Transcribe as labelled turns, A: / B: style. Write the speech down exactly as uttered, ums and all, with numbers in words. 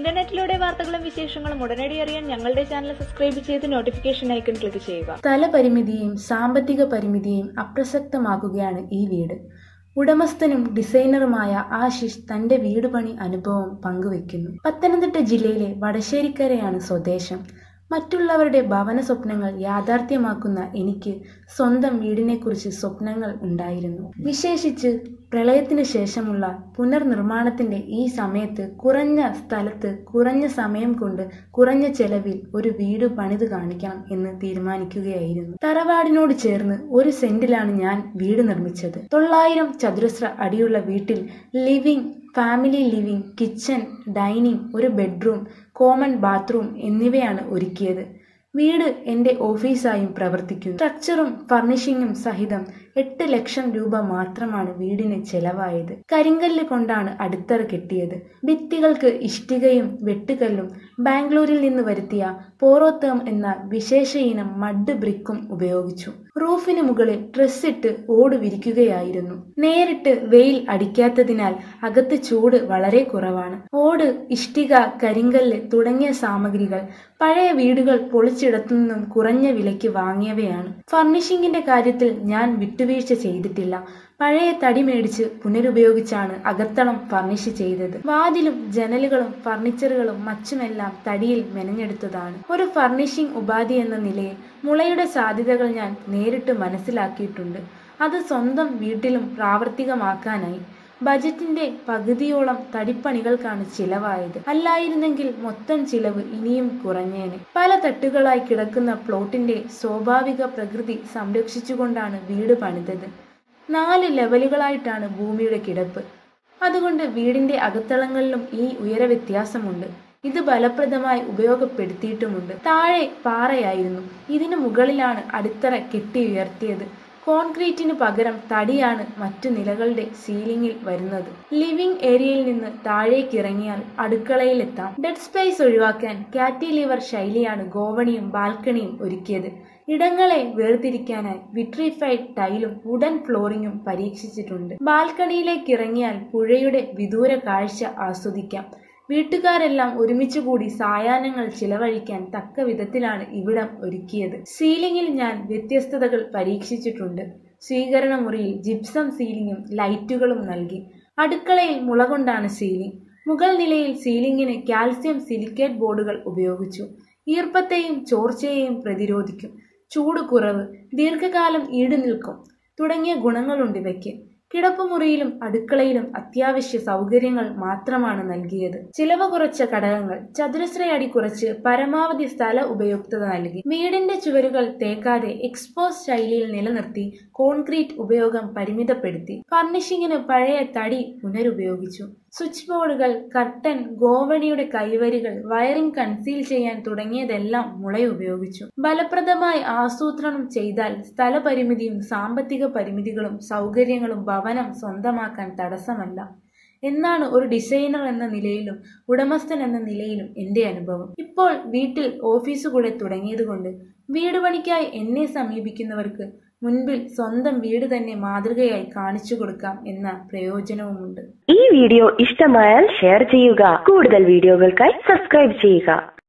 A: ഇന്റർനെറ്റിലൂടെ വാർത്തകളും വിശേഷങ്ങളും ഉടനടി അറിയാൻ ഞങ്ങളുടെ ചാനൽ സബ്സ്ക്രൈബ് ചെയ്ത് നോട്ടിഫിക്കേഷൻ ഐക്കൺ ക്ലിക്ക് ചെയ്യുക.
B: സ്ഥലപരിമിതിയും സാമ്പത്തിക പരിമിതിയും അപ്രസക്തമാക്കുകയാണ് ഈ വീട്. ഉടമസ്ഥനും ഡിസൈനറുമായ ആശിഷ് തന്റെ വീടുപണി അനുഭവം പങ്കുവെക്കുന്നു. പത്തനംതിട്ട ജില്ലയിലെ വടശ്ശേരിക്കരയാണ് സ്വദേശം. മറ്റുള്ളവരുടെ ഭവന സ്വപ്നങ്ങൾ യാഥാർത്ഥ്യമാക്കുന്ന എനിക്ക് സ്വന്തം വീടിനെക്കുറിച്ച് സ്വപ്നങ്ങൾ ഉണ്ടായിരുന്നു. വിശേഷിച്ച് പ്രളയത്തിന് ശേഷമുള്ള പുനർനിർമ്മാണത്തിന്റെ ഈ സമയത്ത് കുറഞ്ഞ സ്ഥലത്ത് കുറഞ്ഞ സമയം കൊണ്ട് കുറഞ്ഞ ചെലവിൽ ഒരു വീട് പണിത് കാണിക്കണം എന്ന് തീരുമാനിക്കുകയായിരുന്നു. തറവാടിനോട് ചേർന്ന് ഒരു സെന്റിലാണ് ഞാൻ വീട് നിർമ്മിച്ചത്. തൊള്ളായിരം ചതുരശ്ര അടിയുള്ള വീട്ടിൽ living, family living, kitchen, dining, ഒരു ബെഡ്റൂം, കോമൺ ബാത്റൂം എന്നിവയാണ് ഒരുക്കിയത്. വീട് എന്റെ ഓഫീസായും പ്രവർത്തിക്കുന്നു. സ്ട്രക്ചറും ഫർണിഷിങ്ങും സഹിതം എട്ട് ലക്ഷം രൂപ മാത്രമാണ് വീടിന് ചെലവായത്. കരിങ്കല്ല് കൊണ്ടാണ് അടിത്തറ കെട്ടിയത്. ഭിത്തികൾക്ക് ഇഷ്ടികയും വെട്ടുകല്ലും ബാംഗ്ലൂരിൽ നിന്ന് വരുത്തിയ പോറോത്തേം എന്ന വിശേഷ ഇനം മഡ് ബ്രിക്കും ഉപയോഗിച്ചു. റൂഫിന് മുകളിൽ ഡ്രസ്സിട്ട് ഓട് വിരിക്കുകയായിരുന്നു. നേരിട്ട് വെയിൽ അടിക്കാത്തതിനാൽ അകത്ത് ചൂട് വളരെ കുറവാണ്. ഓട്, ഇഷ്ടിക, കരിങ്കല്ല് തുടങ്ങിയ സാമഗ്രികൾ പഴയ വീടുകൾ പൊളിച്ചിടത്തുനിന്നും കുറഞ്ഞ വിലയ്ക്ക് വാങ്ങിയവയാണ്. ഫർണിഷിങ്ങിന്റെ കാര്യത്തിൽ ഞാൻ വിട്ടുവീഴ്ച ചെയ്തിട്ടില്ല. പഴയ തടി മേടിച്ച് പുനരുപയോഗിച്ചാണ് അകത്തളം ഫർണിഷ് ചെയ്തത്. വാതിലും ജനലുകളും ഫർണിച്ചറുകളും മറ്റുമെല്ലാം തടിയിൽ മെനഞ്ഞെടുത്തതാണ്. ഒരു ഫർണിഷിംഗ് ഉപാധി എന്ന നിലയിൽ മുളയുടെ സാധ്യതകൾ ഞാൻ നേരിട്ട് മനസ്സിലാക്കിയിട്ടുണ്ട്. അത് സ്വന്തം വീട്ടിലും പ്രാവർത്തികമാക്കാനായി. ബജറ്റിന്റെ പകുതിയോളം തടിപ്പണികൾക്കാണ് ചിലവായത്. അല്ലായിരുന്നെങ്കിൽ മൊത്തം ചിലവ് ഇനിയും കുറഞ്ഞേനെ. പല തട്ടുകളായി കിടക്കുന്ന പ്ലോട്ടിന്റെ സ്വാഭാവിക പ്രകൃതി സംരക്ഷിച്ചുകൊണ്ടാണ് വീട് പണിതത്. നാല് ലെവലുകളായിട്ടാണ് ഭൂമിയുടെ കിടപ്പ്. അതുകൊണ്ട് വീടിന്റെ അകത്തളങ്ങളിലും ഈ ഉയര വ്യത്യാസമുണ്ട്. ഇത് ഫലപ്രദമായി ഉപയോഗപ്പെടുത്തിയിട്ടുമുണ്ട്. താഴെ പാറയായിരുന്നു. ഇതിനു മുകളിലാണ് അടിത്തറ കെട്ടി ഉയർത്തിയത്. കോൺക്രീറ്റിന് പകരം തടിയാണ് മറ്റു നിലകളുടെ സീലിംഗിൽ വരുന്നത്. ലിവിംഗ് ഏരിയയിൽ നിന്ന് താഴേക്കിറങ്ങിയാൽ അടുക്കളയിലെത്താം. ഡെഡ് സ്പേസ് ഒഴിവാക്കാൻ കാറ്റിലിവർ ശൈലിയാണ് ഗോവണിയും ബാൽക്കണിയും ഒരുക്കിയത്. ഇടങ്ങളെ വേർതിരിക്കാനായി വിട്രിഫൈഡ് ടൈലും വുഡൻ ഫ്ലോറിംഗും പരീക്ഷിച്ചിട്ടുണ്ട്. ബാൽക്കണിയിലേക്ക് ഇറങ്ങിയാൽ പുഴയുടെ വിദൂര കാഴ്ച ആസ്വദിക്കാം. വീട്ടുകാരെല്ലാം ഒരുമിച്ചുകൂടി സായാഹ്നങ്ങൾ ചിലവഴിക്കാൻ തക്ക വിധത്തിലാണ് ഇവിടം ഒരുക്കിയത്. സീലിംഗിൽ ഞാൻ വ്യത്യസ്തതകൾ പരീക്ഷിച്ചിട്ടുണ്ട്. സ്വീകരണ മുറിയിൽ ജിപ്സം സീലിംഗും ലൈറ്റുകളും നൽകി. അടുക്കളയിൽ മുള കൊണ്ടാണ് സീലിംഗ്. മുകൾ നിലയിൽ സീലിംഗിന് കാൽസ്യം സിലിക്കേറ്റ് ബോർഡുകൾ ഉപയോഗിച്ചു. ഈർപ്പത്തെയും ചോർച്ചയെയും പ്രതിരോധിക്കും. ചൂട് കുറവ്, ദീർഘകാലം ഈട് നിൽക്കും തുടങ്ങിയ ഗുണങ്ങളുണ്ട് ഇവയ്ക്ക്. കിടപ്പുമുറിയിലും അടുക്കളയിലും അത്യാവശ്യ സൗകര്യങ്ങൾ മാത്രമാണ് നൽകിയത്. ചിലവ് കുറച്ച ഘടകങ്ങൾ. ചതുരശ്ര അടി കുറച്ച് പരമാവധി സ്ഥല ഉപയുക്തത നൽകി. വീടിന്റെ ചുവരുകൾ തേക്കാതെ എക്സ്പോസ് ശൈലിയിൽ നിലനിർത്തി കോൺക്രീറ്റ് ഉപയോഗം പരിമിതപ്പെടുത്തി. ഫർണിഷിങ്ങിന് പഴയ തടി പുനരുപയോഗിച്ചു. സ്വിച്ച് ബോർഡുകൾ, കർട്ടൻ, ഗോവണിയുടെ കൈവരികൾ, വയറിംഗ് കൺസീൽ ചെയ്യാൻ തുടങ്ങിയതെല്ലാം മുള ഉപയോഗിച്ചു. ഫലപ്രദമായി ആസൂത്രണം ചെയ്താൽ സ്ഥലപരിമിതിയും സാമ്പത്തിക പരിമിതികളും സൗകര്യങ്ങളും ഭവനം സ്വന്തമാക്കാൻ തടസ്സമല്ല എന്നാണ് ഒരു ഡിസൈനർ എന്ന നിലയിലും ഉടമസ്ഥൻ എന്ന നിലയിലും എന്റെ അനുഭവം. ഇപ്പോൾ വീട്ടിൽ ഓഫീസ് കൂടെ തുടങ്ങിയതുകൊണ്ട് വീട് പണിക്കായി എന്നെ സമീപിക്കുന്നവർക്ക് മുൻപിൽ സ്വന്തം വീട് തന്നെ മാതൃകയായി കാണിച്ചു കൊടുക്കാം എന്ന പ്രയോജനവുമുണ്ട്.
C: ഈ വീഡിയോ ഇഷ്ടമായാൽ ഷെയർ ചെയ്യുക. കൂടുതൽ വീഡിയോകൾക്കായി സബ്സ്ക്രൈബ് ചെയ്യുക.